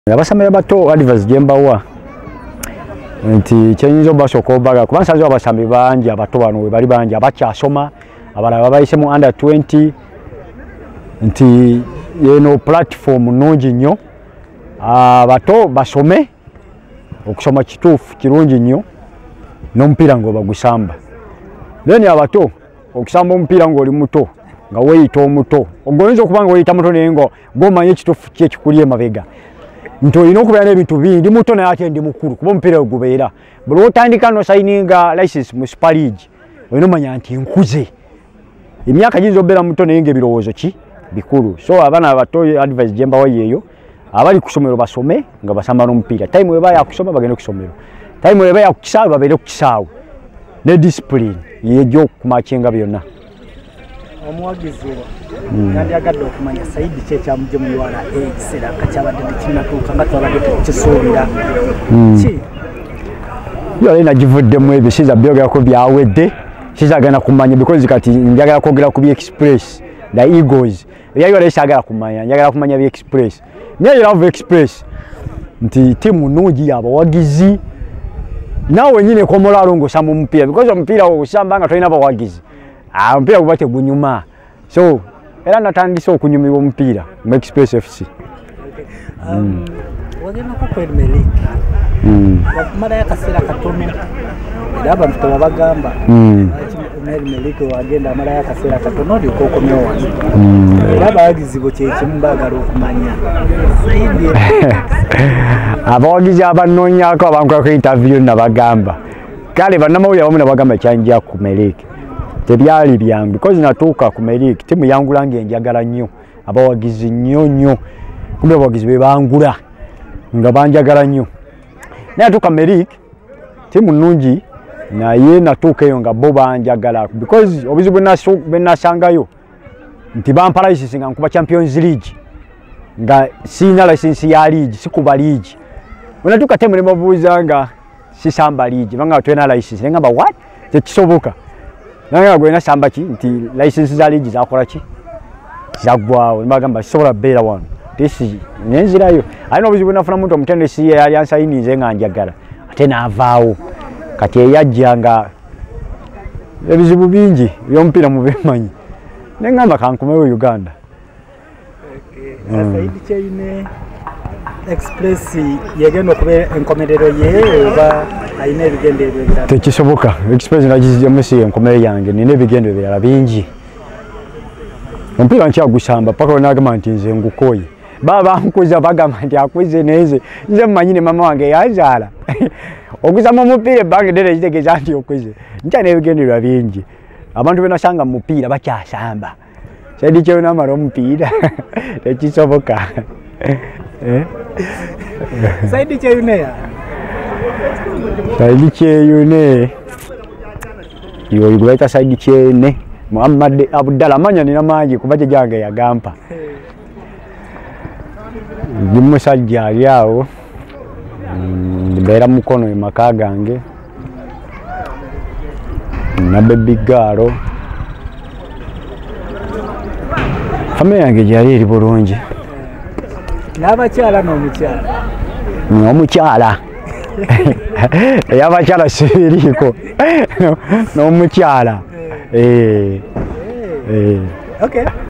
Abasame bato advice jembawa nti chenyizo basoko baga kubanza zo abasame banje abato bano bali banje abakyasoma abalaba bayise mu under 20 nti yeno platform nungi nnyo abato basome okusoma kituufu kirungi nnyo n'omupiira ngo bagusamba then abato okusamba omupiira ngo oli muto nga weyita omuto ogoyinza okubanga weyita muto naye ngo gomanye ekituufu kye kikuliye mabega nti olina okubeera n'ebintu bingi muto naye ate ndi mukulu kuba omupiira gubeera buli otandika no sayininga license mu Super League olina omanya nti nkuze emyaka giyinza okubeera muto naye ng'ebirowoozo ki bikulu so abaana abato advice jembawa yeeyo abali ku ssomero basome nga basamba n'omupiira time weba yakusoma bagende ku ssomero time weba yakukisaawe babeere ku kisaawe ne discipline yejo kumakinga byonna omuwagizi kandi agadde okumanya Saidi kye kyamuje mu URA ekisera kakyabadde kinatuuka nga twabadde tukisuubira ki yale nagivuddemu ebyo siza byogerako byawedde sizagana kumanya because kati njagala kwogera ku Express the Eagles yali wale sagala kumanya njagala kumanya bi Express naye love Express nti timu nungi yabawagizi nawe nyine ko molalo samba omupiira because omupiira osamba nga tolina abawagizi omupiira gubate gunyuma so era natandise okunyumirwa omupiira mu Express FC wagenda ku Premier League mara yakasera katono era abantu babagamba Premier League wagenda mara yakasera katono liko komewa era bagizibo kye kimbagala okumanya Saidi abawagizi abanonyako abantu ku interview nabagamba kale banamawulira bamwe nabagamba kyanja ku Melike tebyali byangu because natuuka ku Melike timu yangulange njagala nnyo abawagizi nnyo kumbe abawagizi bebangula nga banjagala nnyo natuuka Melike timu nnungi naye natuuka eyo nga bo banjagala because obuzibu benasangayo nti bampa license nga nkuba Champions League nga sina license ya league sikuba league wenatuuka temu ne babuuza nga sisamba league banga twena license ngamba what tekisoboka nanga gwena samba ki nti license za league zakola ki zagwawo bagamba sobola beera wano tesi nenzirayo alina obuzibu nafuna muntu omutendesi yali ansayinize nga njagala ate naavaawo kati eyajja nga ebizibu bingi by'omupiira mubimanyi nengamba kankumewo Uganda. Saidi kyine Express yegenda okubeera enkomerero ye oba ayina ebigendererwa ebirala tekisoboka Express nagizemusi enkomerero yange nina ebigendererwa ebirala bingi omupiira nkyagusamba paka onagamba nti nze ngukoye baba nkuza bagamba nti akuze neze nze mmanyine mama wange yazaala okuzama omupiira ebbanga ddene kitegeeza nti okuze nkyana ebigendererwa bingi abantu benasanga mu mupiira bakyasamba Saidi kyona amara omupiira tekisoboka Saidi kyone ya Saidi kyone yo igulaita Saidi kyene Muhammad Abdalla manya nina mangi kuba jange yagampa ndimusajja aliawo ndibera mukono emaka gange na baby garo family yange jali eri bulungi n'abakyala n'omukyala n'omukyala y'abakyala siriiko n'omukyala okay